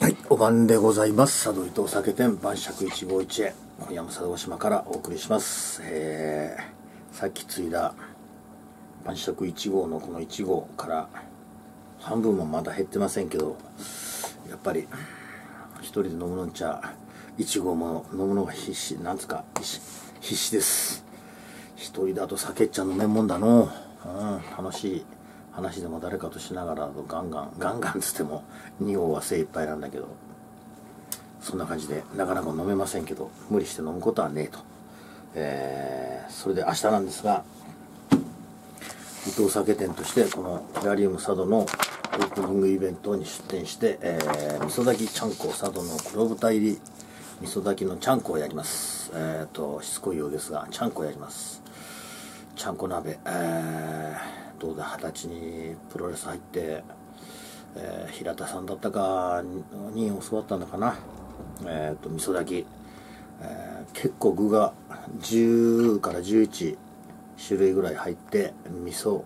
はい、お晩でございます。佐渡伊藤酒店晩酌151へ、今夜も佐渡島からお送りします。さっき継いだ晩酌1号のこの1号から半分もまだ減ってませんけど、やっぱり一人で飲むのんちゃ1号も飲むのが必死、なんつか必死です。一人だと酒っちゃ飲めんもんだの。楽しい話でも誰かとしながらガンガンつっても2号は精一杯なんだけど、そんな感じでなかなか飲めませんけど、無理して飲むことはねえと、それで明日なんですが、伊藤酒店としてこのテラリウム佐渡のオープニングイベントに出店して、味噌炊きちゃんこ佐渡の黒豚入り味噌炊きのちゃんこをやります。しつこいようですがちゃんこやります。ちゃんこ鍋、どうだ、20歳にプロレス入って、平田さんだったかに教わったのかな。味噌炊き、結構具が10から11種類ぐらい入って、味噌、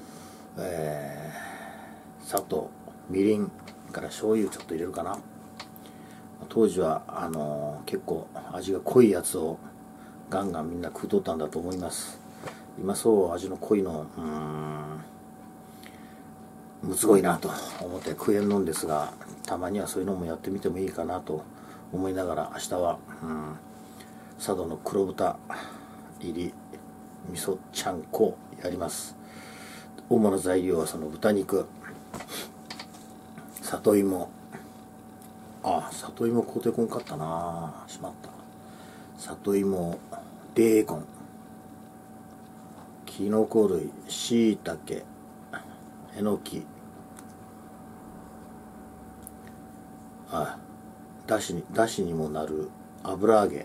砂糖、みりんから醤油ちょっと入れるかな。当時は結構味が濃いやつをガンガンみんな食うとったんだと思います。今そう味の濃いのむつごいなと思って食えんのんですが、たまにはそういうのもやってみてもいいかなと思いながら、明日は佐渡の黒豚入り味噌ちゃんこをやります。主な材料はその豚肉、里芋、里芋買うてこんかったな、しまった。里芋、ベーコン、きのこ類、しいたけ、えのき、だしにもなる油揚げ、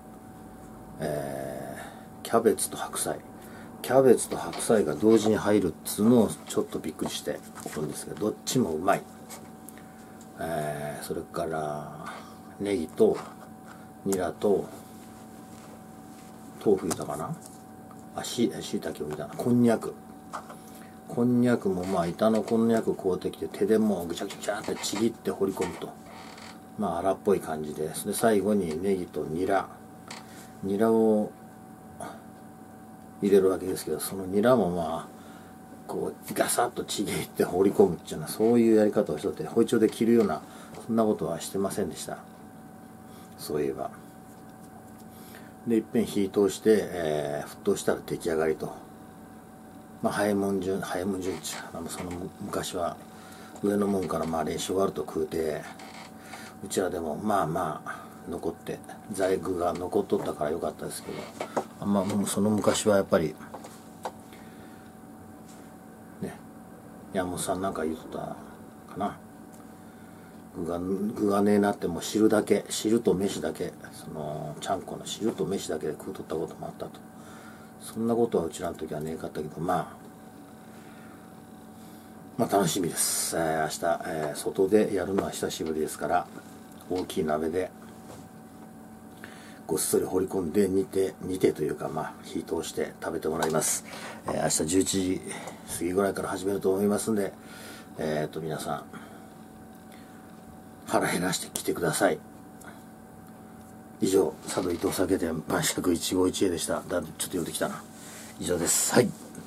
キャベツと白菜。キャベツと白菜が同時に入るっつうのをちょっとびっくりしておるんですけど、どっちもうまい。それからネギとニラと豆腐入れたかな、しいたけを入れたな。こんにゃくも板のこんにゃく買うてきて、手でもうぐちゃぐちゃってちぎって放り込むと、荒っぽい感じです。で最後にネギとニラを入れるわけですけど、そのニラもこうガサッとちぎって放り込むっていうのは、そういうやり方をしとって、包丁で切るようなそんなことはしてませんでした。そういえば。でいっぺん火通して、沸騰したら出来上がりと。早いもん順っちゅう、その昔は上のもんから練習終わると食うて、うちらでも残って在具が残っとったからよかったですけど、もうその昔はやっぱりね、山本さんなんか言うとったかな、具がねえなっても汁と飯だけ、そのちゃんこの汁と飯だけで食うとったこともあったと。そんなことはうちらの時はねえかったけど、楽しみです。明日、外でやるのは久しぶりですから、大きい鍋でごっそり放り込んで煮てというか、火通して食べてもらいます。明日11時過ぎぐらいから始めると思いますんで、皆さん腹減らして来てください。以上、佐渡伊藤酒店晩酌151へでした。ちょっと寄ってきたな。以上です。はい。